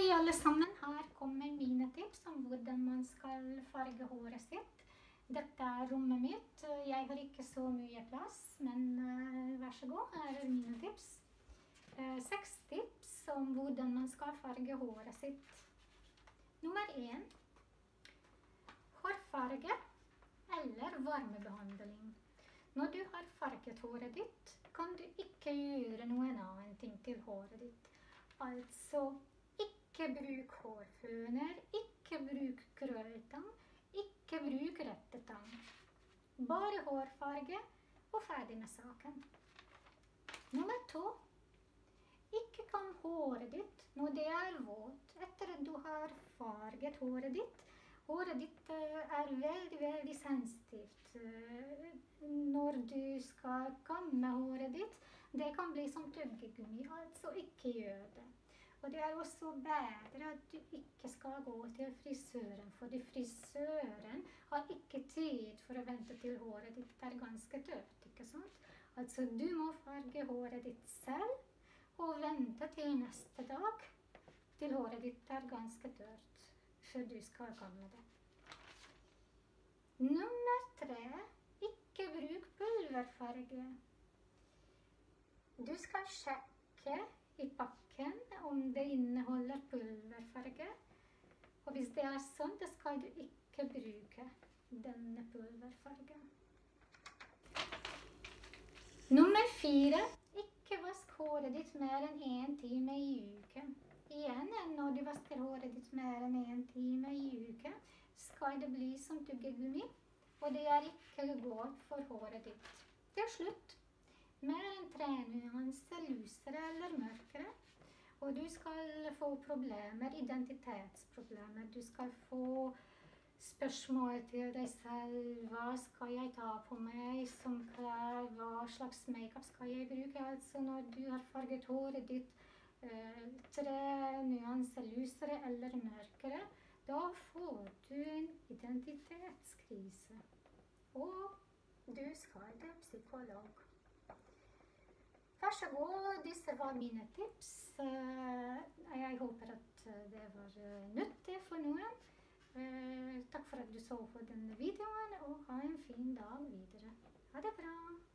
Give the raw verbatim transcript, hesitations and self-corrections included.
Hei alle sammen, her kommer mine tips om hvordan man skal farge håret sitt. Dette er rommet mitt. Jeg har ikke så mye plass, men uh, vær så god, her er mine tips. Uh, seks tips om hvordan man skal farge håret sitt. Nummer én. Hårfarge eller varmebehandling. Når du har farget håret ditt, kan du ikke gjøre noen annen ting til håret ditt. Altså, ikke bruk hårføner, ikke bruk krølltang, ikke bruk rettetang. Bare hårfarge og ferdig med saken. Nummer to. Ikke kam håret ditt når det er våt. Etter at du har farget håret ditt, håret ditt er veldig, veldig sensitivt. Når du skal kamme håret ditt, det kan bli som tyggegummi, altså ikke gjør det. Og det er også bedre at du ikke skal gå til frisøren, fordi frisøren har ikke tid for å vente til håret ditt er ganske tørt, ikke sant? Altså du må farge håret ditt selv, og vente til neste dag til håret ditt er ganske tørt, før du skal kamme det. Nummer tre, ikke bruk pulverfarge. Du skal sjekke i pakken om det inneholder pulverfarge, og hvis det er sånn, så skal du ikke bruke denne pulverfargen. Nummer fire, ikke vask håret ditt mer enn en time i uken. Igjen, når du vasker håret ditt mer enn en time i uken, skal det bli som tyggegummi, og det er ikke godt for håret ditt. Til slutt, mer enn tre nyanser lysere eller mørkere, og du skal få problemer, identitetsproblemer. Du skal få spørsmål til deg selv. Hva skal jeg ta på meg som klær? Hva slags make-up skal jeg bruke? Altså når du har farget håret ditt eh, tre nyanser lysere eller mørkere, da får du en identitetskrise. Og du skal til psykolog. Vær så god, disse var mine tips. Jeg håper at det var nyttig for noen. Takk for at du så på denne videoen, og ha en fin dag videre. Ha det bra!